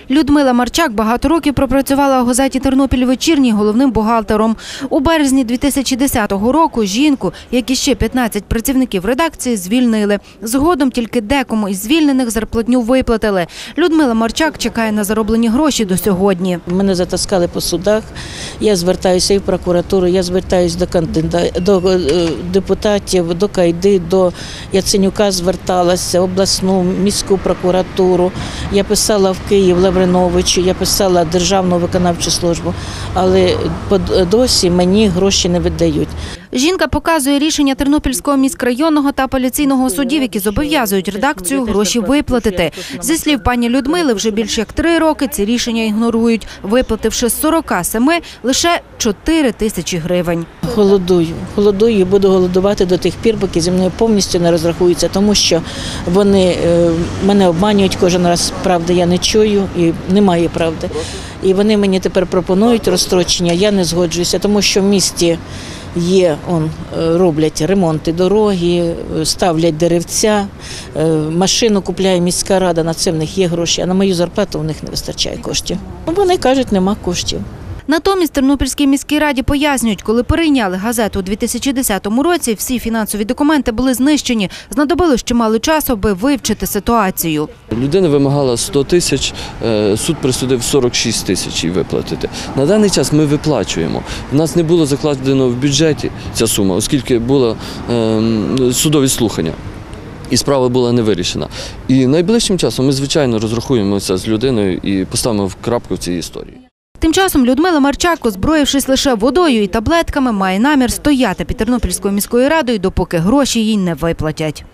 Людмила Марчак багато років пропрацювала у газеті «Тернопіль вечірній» головним бухгалтером. У березні 2010 року жінку, як і ще 15 працівників редакції, звільнили. Згодом тільки декому із звільнених зарплатню виплатили. Людмила Марчак чекає на зароблені гроші до сьогодні. Мене затаскали по судах, я звертаюся і в прокуратуру, я звертаюся до депутатів, до Кайди, до Яценюка зверталася, обласну, міську прокуратуру. Я писала в Київ Лавриновичу, я писала Державну виконавчу службу, але досі мені гроші не видають. Жінка показує рішення Тернопільського міськрайонного та апеляційного судів, які зобов'язують редакцію гроші виплатити. Зі слів пані Людмили, вже більш як 3 роки ці рішення ігнорують, виплативши з 47 лише 4 тисячі гривень. Голодую і буду голодувати до тих пір, поки зі мною повністю не розрахуються, тому що вони мене обманюють кожен раз, правди я не чую і немає правди. І вони мені тепер пропонують розстрочення, я не згоджуюся, тому що в місті роблять ремонти дороги, ставлять деревця, машину купляє міська рада, на це в них є гроші, а на мою зарплату в них не вистачає коштів. Вони кажуть, нема коштів. Натомість Тернопільській міській раді пояснюють, коли перейняли газету у 2010 році, всі фінансові документи були знищені. Знадобилось чимало часу, аби вивчити ситуацію. Людина вимагала 100 тисяч, суд присудив 46 тисяч їй виплатити. На даний час ми виплачуємо. У нас не було закладено в бюджеті ця сума, оскільки були судові слухання. І справа була не вирішена. І найближчим часом ми, звичайно, розрахуємося з людиною і поставимо крапку в цій історії. Тим часом Людмила Марчак, озброївшись лише водою і таблетками, має намір стояти під Тернопільською міською радою, допоки гроші їй не виплатять.